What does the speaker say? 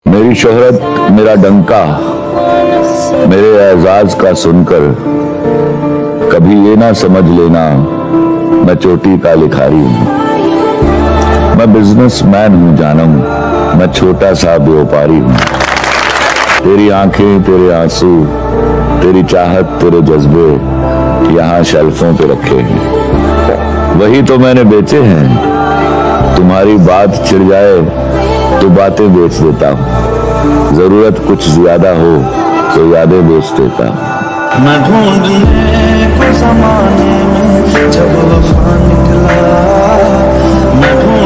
मेरी शोहरत, मेरा डंका, मेरे एजाज का सुनकर कभी ये ना समझ लेना मैं चोटी का लिखारी हूं। मैं बिजनेसमैन हूं जानम, मैं छोटा सा व्यापारी हूं। तेरी आंखें, तेरे आंसू, तेरी चाहत, तेरे जज्बे यहां शेल्फों पे रखे हैं, वही तो मैंने बेचे हैं। तुम्हारी बात छिड़ जाए तो बातें बेच देता हूँ, जरूरत कुछ ज्यादा हो तो यादें बेच देता हूँ। मैं ढूंढने को ज़माने में जब वफा निकला, मैं